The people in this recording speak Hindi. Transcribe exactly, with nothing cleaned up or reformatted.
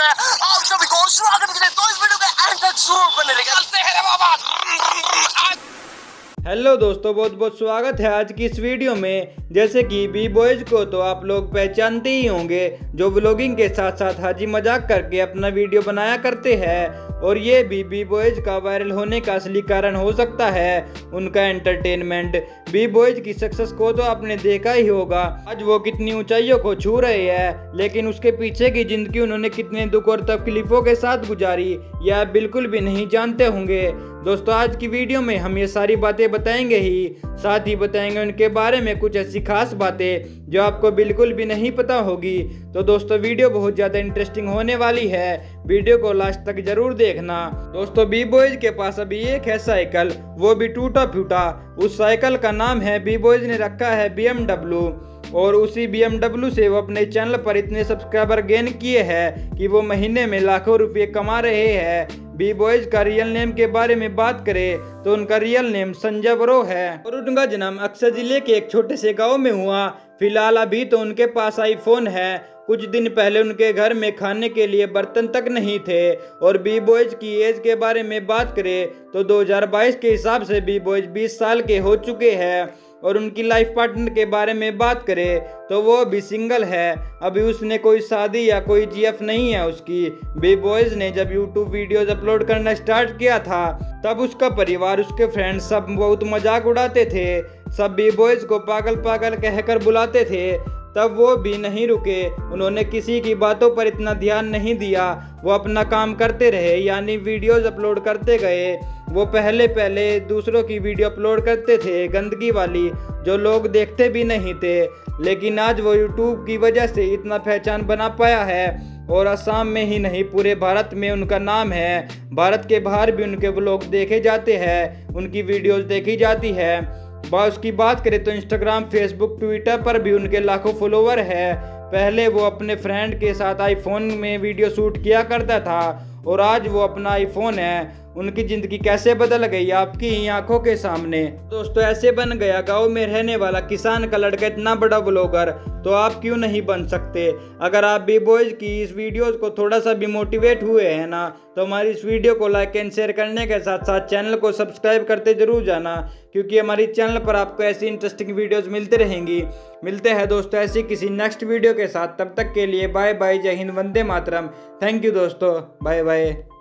है आप सभी को स्वागत करें। तो इस वीडियो के एंड तक जरूर बने रहिएगा। चलते हैं रे बाबा। हेलो दोस्तों, बहुत बहुत स्वागत है आज की इस वीडियो में। जैसे कि बी बॉयज को तो आप लोग पहचानते ही होंगे, जो व्लॉगिंग के साथ साथ हंसी मजाक करके अपना वीडियो बनाया करते हैं। और ये भी बी बॉयज का वायरल होने का असली कारण हो सकता है उनका एंटरटेनमेंट। बी बॉयज की सक्सेस को तो आपने देखा ही होगा, आज वो कितनी ऊंचाइयों को छू रहे हैं, लेकिन उसके पीछे की जिंदगी उन्होंने कितने दुख और तकलीफों के साथ गुजारी ये आप बिल्कुल भी नहीं जानते होंगे। दोस्तों, आज की वीडियो में हम ये सारी बातें बताएंगे ही, साथ ही बताएंगे उनके बारे में कुछ ऐसी खास बातें जो आपको बिल्कुल भी नहीं पता होगी। तो दोस्तों, वीडियो बहुत ज़्यादा इंटरेस्टिंग होने वाली है, वीडियो को लास्ट तक जरूर देखना। दोस्तों, बी बॉयज के पास अभी एक है साइकिल, वो भी टूटा फूटा। उस साइकिल का नाम है, बी बॉयज ने रखा है बी एम डब्ल्यू। और उसी बी एम डब्ल्यू से वो अपने चैनल पर इतने सब्सक्राइबर गेन किए हैं कि वो महीने में लाखों रुपए कमा रहे हैं। बी बॉयज का रियल नेम के बारे में बात करें तो उनका रियल नेम संजय ब्रो है और उनका जन्म अक्सर जिले के एक छोटे से गांव में हुआ। फिलहाल अभी तो उनके पास आईफोन है। कुछ दिन पहले उनके घर में खाने के लिए बर्तन तक नहीं थे। और बी बॉयज की एज के बारे में बात करें तो दो हज़ार बाईस के हिसाब से बी बॉयज बीस साल के हो चुके हैं। और उनकी लाइफ पार्टनर के बारे में बात करें तो वो भी सिंगल है, अभी उसने कोई शादी या कोई जीएफ नहीं है उसकी। बी बॉयज ने जब यूट्यूब वीडियोज अपलोड करना स्टार्ट किया था तब उसका परिवार, उसके फ्रेंड्स सब बहुत मजाक उड़ाते थे, सब बी बॉयज को पागल पागल कहकर बुलाते थे। तब वो भी नहीं रुके, उन्होंने किसी की बातों पर इतना ध्यान नहीं दिया, वो अपना काम करते रहे, यानी वीडियोज अपलोड करते गए। वो पहले पहले दूसरों की वीडियो अपलोड करते थे गंदगी वाली, जो लोग देखते भी नहीं थे, लेकिन आज वो यूट्यूब की वजह से इतना पहचान बना पाया है। और असम में ही नहीं, पूरे भारत में उनका नाम है। भारत के बाहर भी उनके व्लॉग देखे जाते हैं, उनकी वीडियोस देखी जाती है। उसकी बात करें तो इंस्टाग्राम, फेसबुक, ट्विटर पर भी उनके लाखों फॉलोवर है। पहले वो अपने फ्रेंड के साथ आईफोन में वीडियो शूट किया करता था और आज वो अपना आईफोन है। उनकी जिंदगी कैसे बदल गई आपकी ही आंखों के सामने। दोस्तों, ऐसे बन गया गांव में रहने वाला किसान का लड़का इतना बड़ा ब्लॉगर, तो आप क्यों नहीं बन सकते। अगर आप बी बॉयज की इस वीडियोस को थोड़ा सा भी मोटिवेट हुए हैं ना, तो हमारी इस वीडियो को लाइक एंड शेयर करने के साथ साथ चैनल को सब्सक्राइब करते जरूर जाना, क्योंकि हमारी चैनल पर आपको ऐसी इंटरेस्टिंग वीडियोस मिलते रहेंगी। मिलते हैं दोस्तों ऐसी किसी नेक्स्ट वीडियो के साथ, तब तक के लिए बाय बाय, जय हिंद, वंदे मातरम। थैंक यू दोस्तों, बाय बाय।